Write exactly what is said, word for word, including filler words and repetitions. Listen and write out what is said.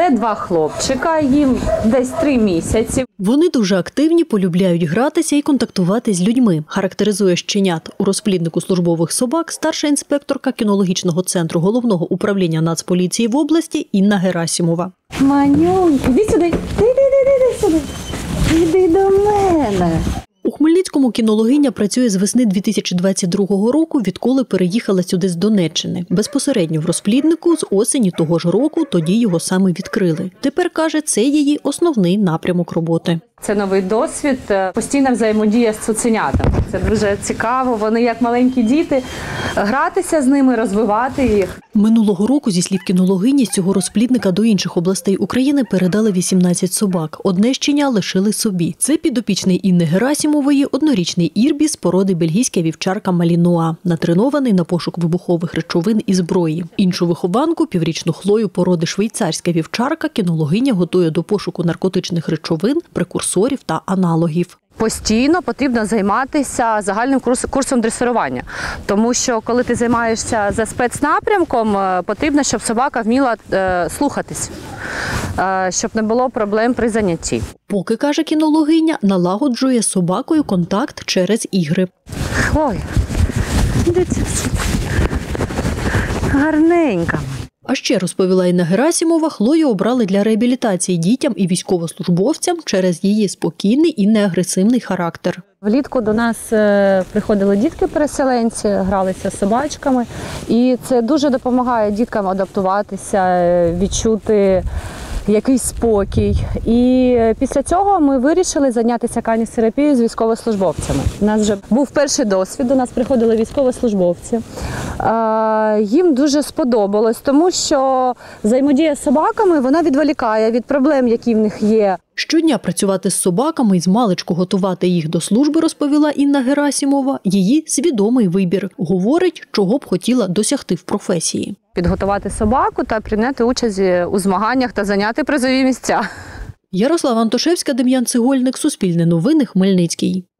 Це два хлопчика, їм десь три місяці. Вони дуже активні, полюбляють гратися і контактувати з людьми, характеризує щенят у розпліднику службових собак старша інспекторка кінологічного центру Головного управління Нацполіції в області Інна Герасимова. Манюнька, іди сюди, іди, іди, іди сюди, іди до мене. У Хмельницькому кінологиня працює з весни дві тисячі двадцять другого року, відколи переїхала сюди з Донеччини. Безпосередньо в розпліднику з осені того ж року тоді його саме відкрили. Тепер, каже, це її основний напрямок роботи. Це новий досвід, постійна взаємодія з цуценятами. Це дуже цікаво, вони як маленькі діти, гратися з ними, розвивати їх. Минулого року, зі слів кінологині, з цього розплідника до інших областей України передали вісімнадцять собак. Одне щеня лишили собі. Це підопічний Інни Герасимової, однорічний ірбіс породи бельгійська вівчарка Малінуа, натренований на пошук вибухових речовин і зброї. Іншу вихованку, піврічну Хлою породи швейцарська вівчарка, кінологиня готує до пошуку наркотичних речовин, прекурсорів та аналогів. Постійно потрібно займатися загальним курсом дресирування, тому що коли ти займаєшся за спецнапрямком, потрібно, щоб собака вміла е, слухатись, е, щоб не було проблем при занятті. Поки, каже кінологиня, налагоджує з собакою контакт через ігри. Ой, дивіться, гарненька. А ще, розповіла Інна Герасимова, Хлою обрали для реабілітації дітям і військовослужбовцям через її спокійний і неагресивний характер. Влітку до нас приходили дітки-переселенці, гралися з собачками. І це дуже допомагає діткам адаптуватися, відчути якийсь спокій. І після цього ми вирішили зайнятися каністерапією з військовослужбовцями. У нас вже був перший досвід, до нас приходили військовослужбовці. Їм дуже сподобалось, тому що взаємодія з собаками, вона відволікає від проблем, які в них є. Щодня працювати з собаками і змалечку готувати їх до служби, розповіла Інна Герасимова, її свідомий вибір. Говорить, чого б хотіла досягти в професії. Підготувати собаку та прийняти участь у змаганнях та зайняти призові місця. Ярослава Антошевська, Дем'ян Цегольник, Суспільне новини, Хмельницький.